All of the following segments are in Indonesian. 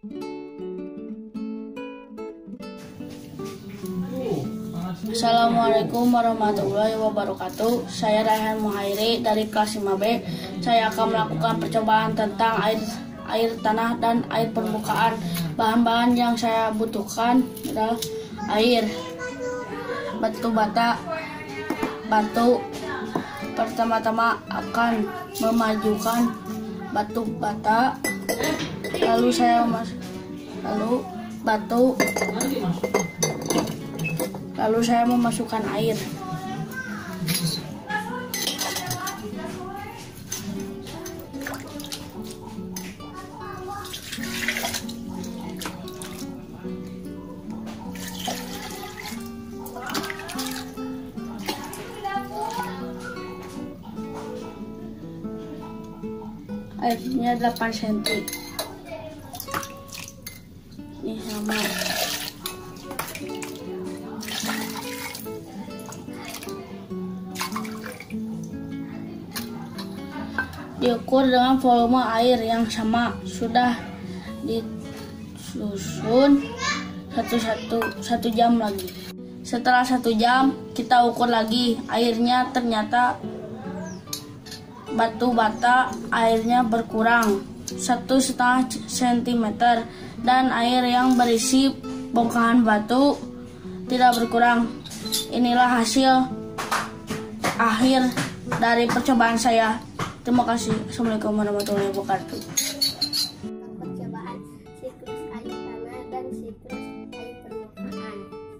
Assalamualaikum warahmatullahi wabarakatuh. Saya Raihan Muhairi dari kelas 5B. Saya akan melakukan percobaan tentang air tanah dan air permukaan. Bahan-bahan yang saya butuhkan adalah air, batu bata, batu. Pertama-tama akan memajukan batu bata, lalu saya memasukkan air. Airnya 8 cm. Ini sama. Diukur dengan volume air yang sama. Sudah disusun 1 jam lagi. Setelah 1 jam kita ukur lagi airnya, ternyata batu bata airnya berkurang 1,5 cm dan air yang berisi bongkahan batu tidak berkurang. Inilah hasil akhir dari percobaan saya. Terima kasih. Assalamualaikum warahmatullahi wabarakatuh. Percobaan siklus air tanah dan siklus air permukaan.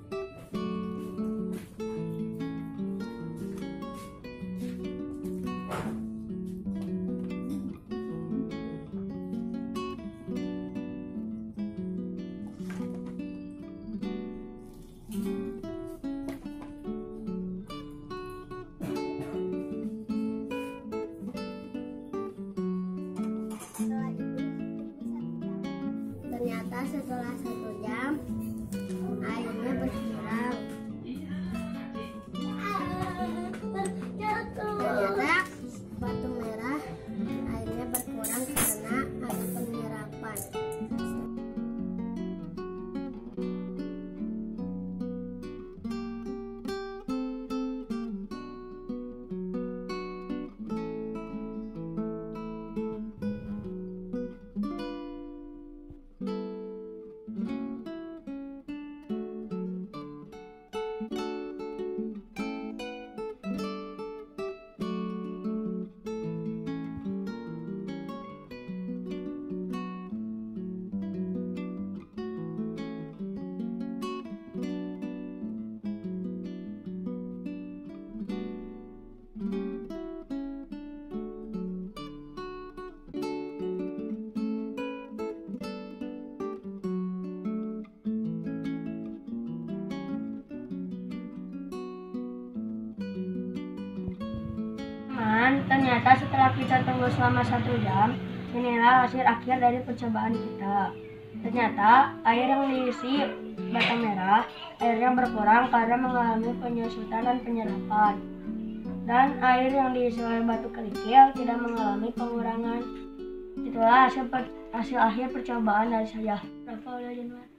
Ternyata setelah 1 jam airnya berkurang. Ternyata batu merah airnya berkurang karena ada penyerapan. Ternyata setelah kita tunggu selama 1 jam, inilah hasil akhir dari percobaan kita. Ternyata air yang diisi bata merah, airnya berkurang karena mengalami penyusutan dan penyerapan. Dan air yang diisi oleh batu kerikil tidak mengalami pengurangan. Itulah hasil akhir percobaan dari saya.